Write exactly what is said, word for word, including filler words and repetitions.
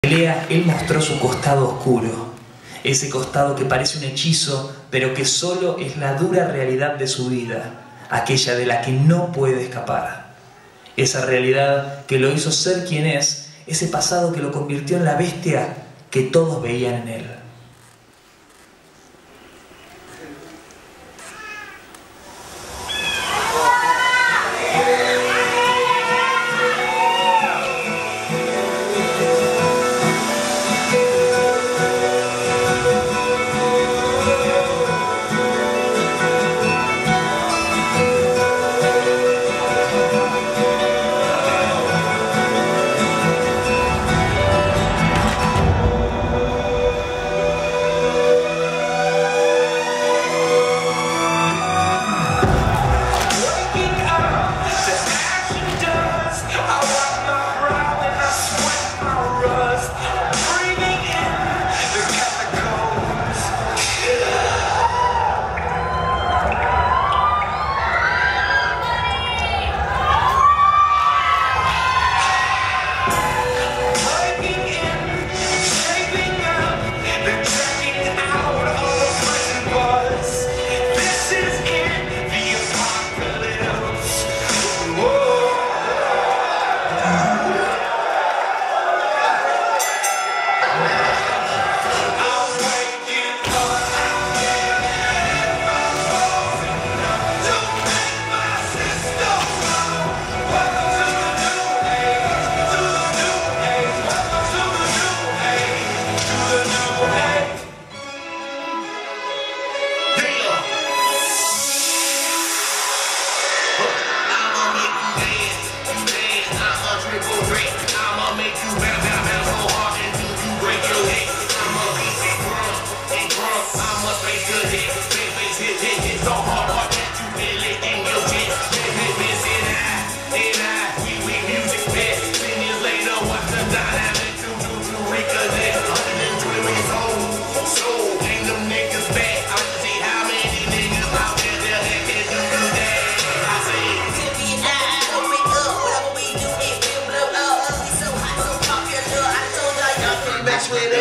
pelea, él mostró su costado oscuro, ese costado que parece un hechizo, pero que solo es la dura realidad de su vida, aquella de la que no puede escapar. Esa realidad que lo hizo ser quien es, ese pasado que lo convirtió en la bestia que todos veían en él. With